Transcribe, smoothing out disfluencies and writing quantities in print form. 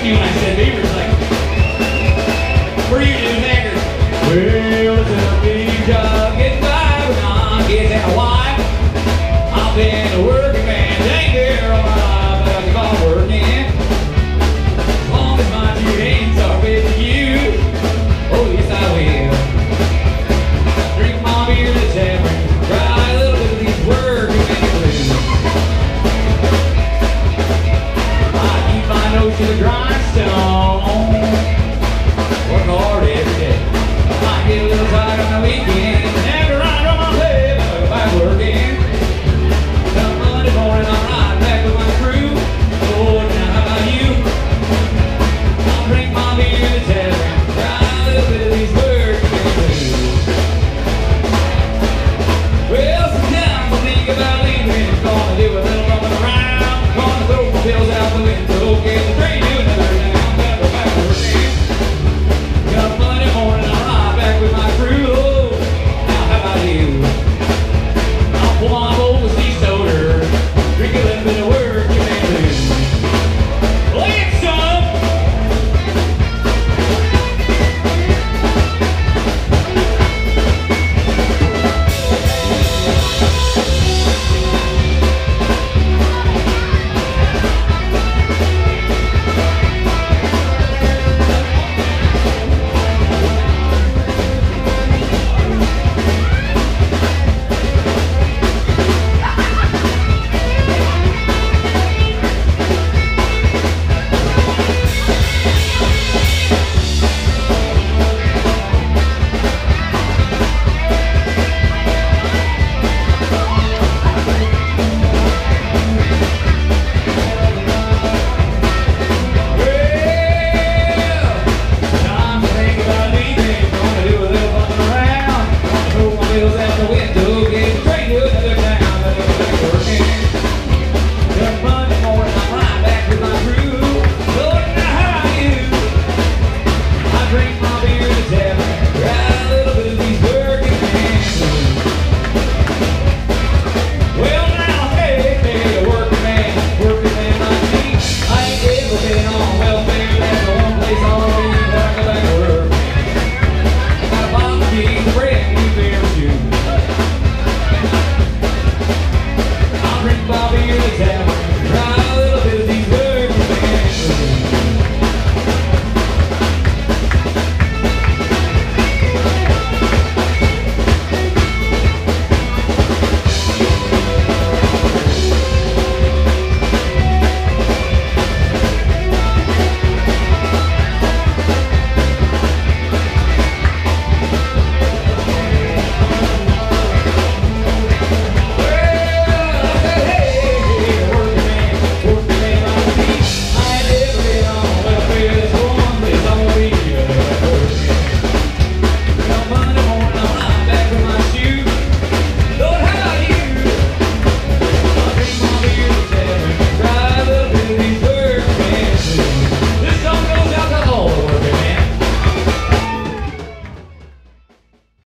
me when I said Beaver. It's like, where you do, Haggard? Well, it's a big job, getting by, but not getting that wife. I've been a working man, dang girl, all my life, but I keep on working. As long as my two hands are with you, oh yes I will. Drink my beer in the tavern, cry a little bit of these working man blues. I keep my nose to the grindstone, work hard every day. I might get a little tired on the weekend, and after I run my play, but I'm back working. Come Monday morning, I'm riding back with my crew. Oh, now how about you? I'll drink my beer in the tavern, cry a little bit of these working man blues. Well, sometimes I think about leaving, gonna do a little roaming around, gonna throw my bills out the window, get the train to another town, gotta go back working. Come Monday morning, I'll ride back with my crew. Oh, now how about you? I'll pull my bowl of sea soda, drink a little bit of working man blues. Play it, son! Working man like me, I ain't ever been on